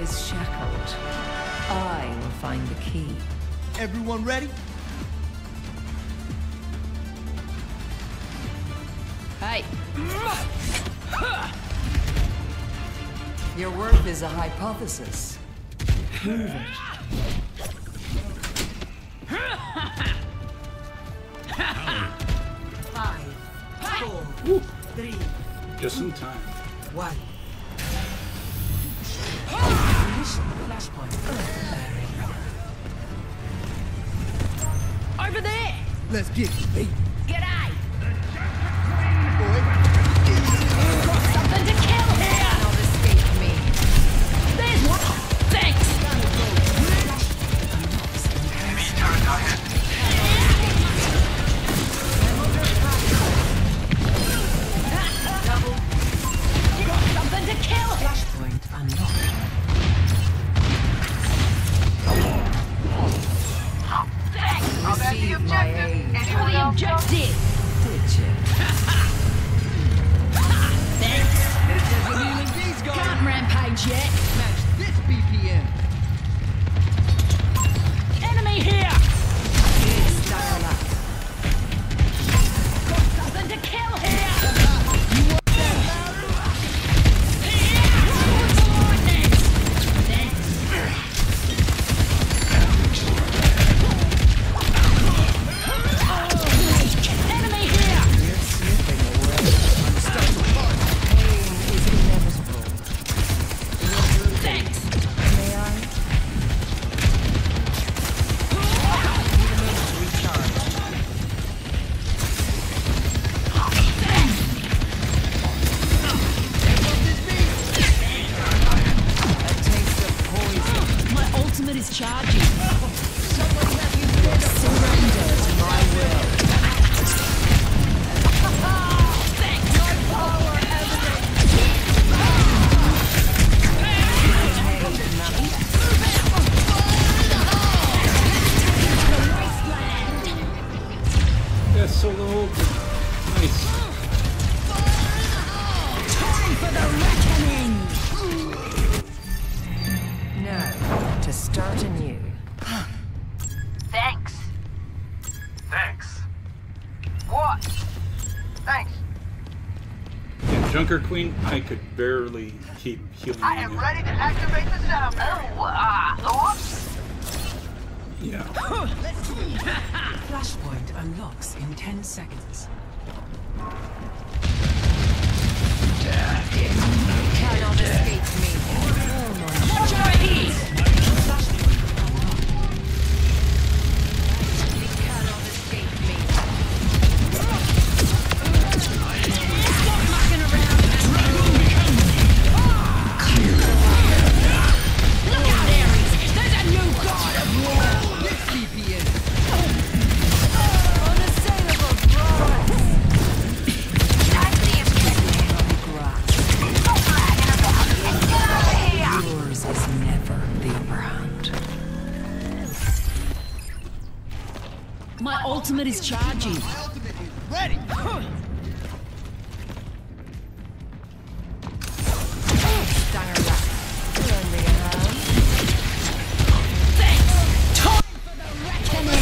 is shackled, I will find the key. Everyone ready? Hey! Your work is a hypothesis. Prove it. 5, 4, 3. Just in time. 1. Flashpoint. Over there! Let's get it, baby. G'day! Boy. Got something to kill here! Not escape me. There's one! Thanks! Double. Got something to kill! Flashpoint unlocked. I'll back the objective. Anyone The else? objective! Did you? Thanks! Can't rampage yet. Match this BPM. Enemy here! Got something to kill here! You want that Enemy here! You're slipping away. I'm stuck apart. Pain is inevitable. Thanks! May I? Recharge. A taste of poison. My ultimate is charging. Surrender to my will. Thanks! No power Yeah, solo. Nice. Time for the reckoning! Now, to start anew. Thanks. Thanks. What? Thanks. Yeah, Junker Queen, I could barely keep healing I am you. ready to activate the sound. Whoops. Yeah. Flashpoint unlocks in 10 seconds. Cannot escape me. Watch your heat! Cannot escape me. Stop mucking around. Look out, Ares! There's a new god of war! This BPM. Unassailable bronze! That's the objective. Get out of here. Yours is never the upper hand. My ultimate is charging. My ultimate is ready. Stanger left. Lend me a hand. Thanks! Time for the reckoning!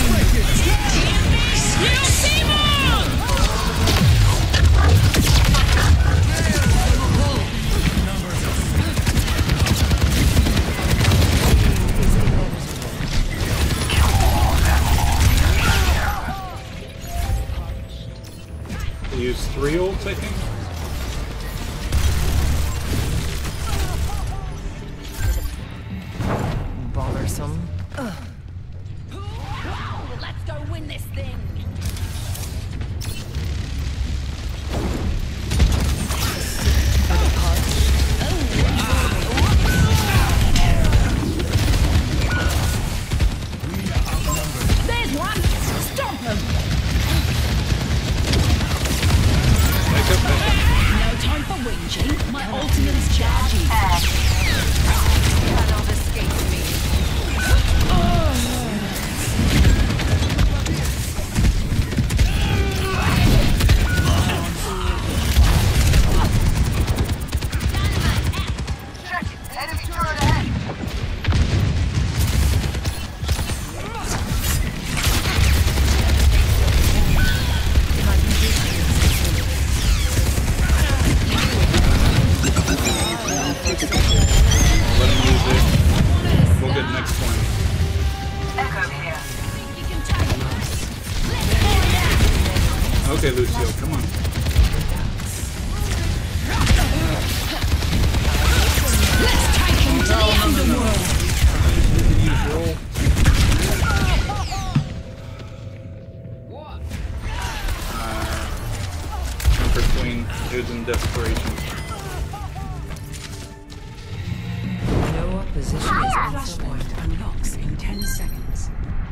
They use 3 ults, I think. Bothersome. Let's go win this thing! There's one! Stop him! No time for whinging. My ultimate is charging. Cannot escape me. Flashpoint unlocks in 10 seconds.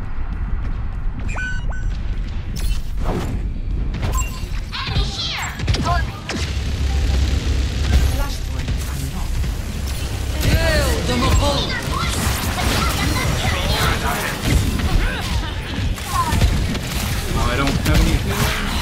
Enemy here! Flashpoint unlocked. Oh, I don't have anything.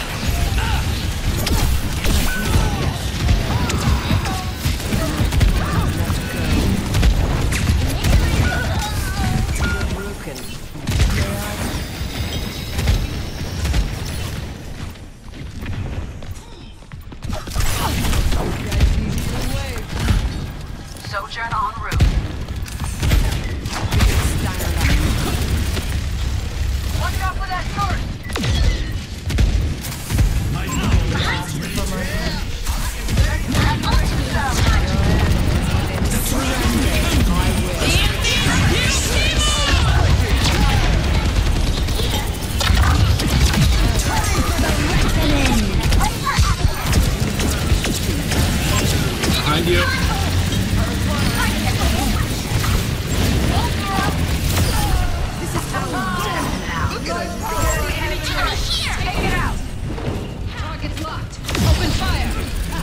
Sojourn en route. Watch out for that turret! Behind you. Target's locked. Open fire.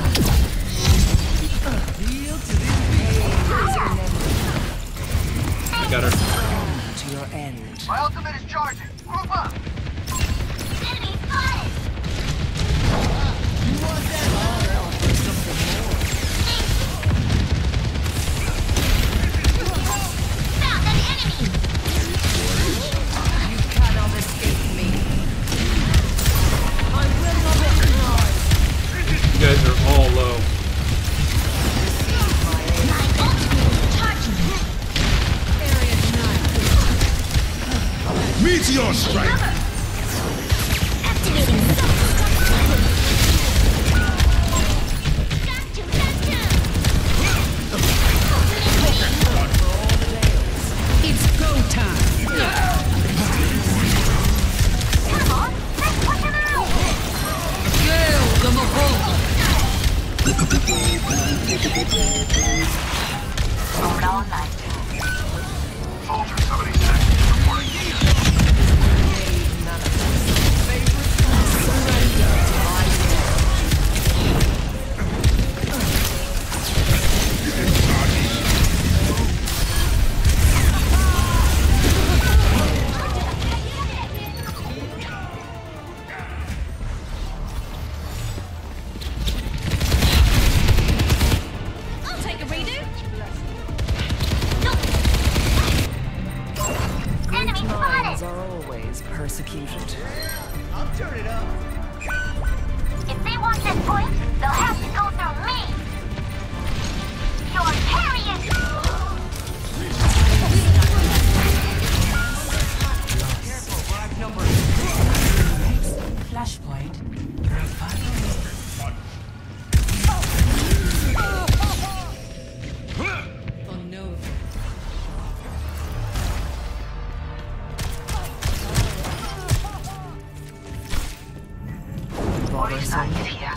I got her. To your end. My ultimate is charging. Group up. Enemy spotted! Found an enemy! You cannot escape me. You guys are all low. My ultimate charging! Meteor strike! Activating It's go time. Come on, let's push him out! Hold on, light. I'll take a redo. Enemy Minds spotted! are always persecuted. I'm turning up. If they want this point, they'll have to go through me! Your period! Flashpoint. Oh no. Moira is here.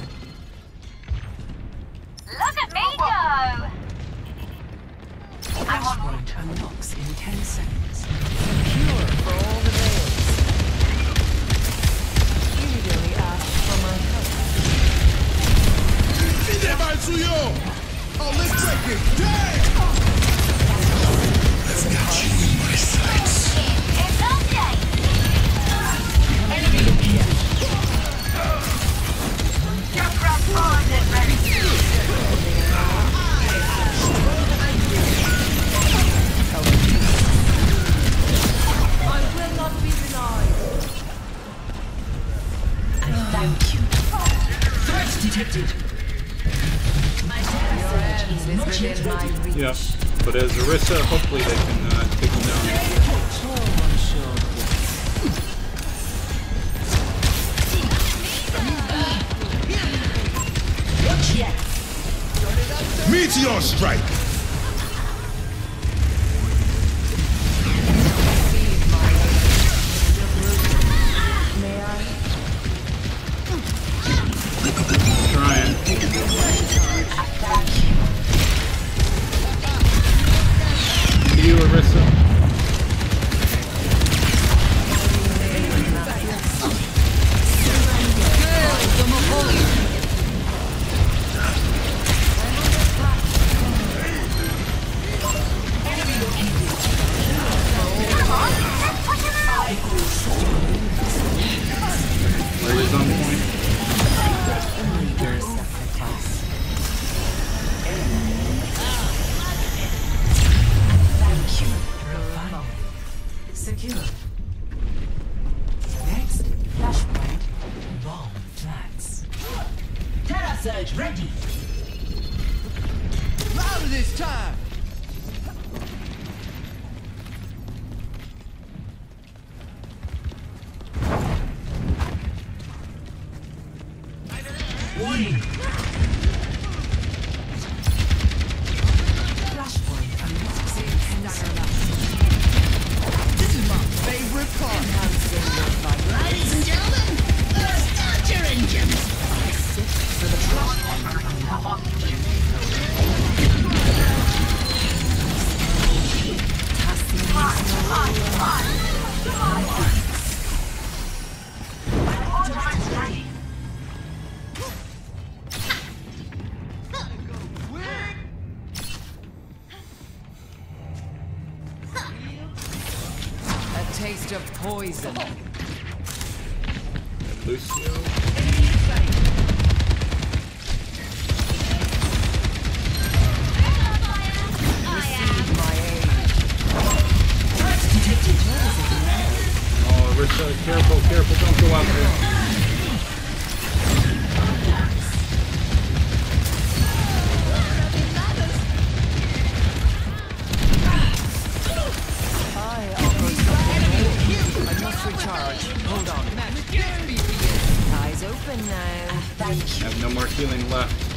Look at me go! I'm on Flashpoint unlocks in 10 seconds. Cure for all the veils. You really asked for my help. Oh, let's break it! Damn! I've got you in my sights. It's okay! Junkrat armed and ready. I will not be denied. And thank you. Threats detected. My surge is within my reach. Yeah. But as Orisa, hopefully they can take them down. Meteor strike! Trying. A taste of poison. Lucio. Receive my aid. Oh, Rissa, careful, careful, don't go out there. I offer something. I must recharge. Hold on. Eyes open now. I have no more healing left.